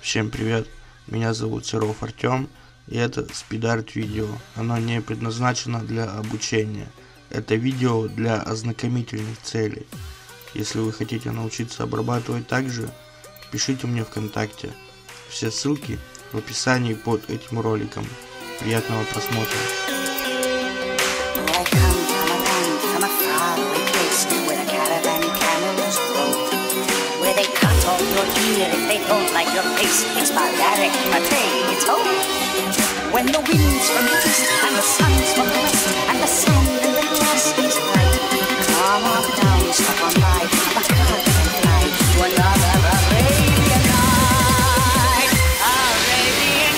Всем привет, меня зовут Серов Артем, и это спид-арт видео. Оно не предназначено для обучения. Это видео для ознакомительных целей. Если вы хотите научиться обрабатывать так же, пишите мне ВКонтакте. Все ссылки в описании под этим роликом. Приятного просмотра. If they don't like your face, it's barbaric, potato. When the wind's from the east and the sun's from the west and the sun in the grass is bright, come on down, stop on by, the car can fly to another Arabian night, Arabian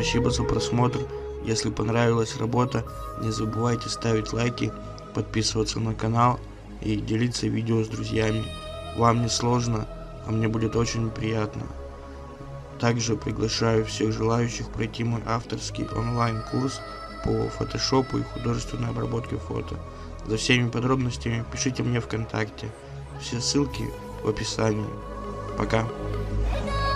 Спасибо за просмотр. Если понравилась работа, не забывайте ставить лайки, подписываться на канал и делиться видео с друзьями. Вам не сложно, а мне будет очень приятно. Также приглашаю всех желающих пройти мой авторский онлайн-курс по фотошопу и художественной обработке фото. За всеми подробностями пишите мне ВКонтакте. Все ссылки в описании. Пока.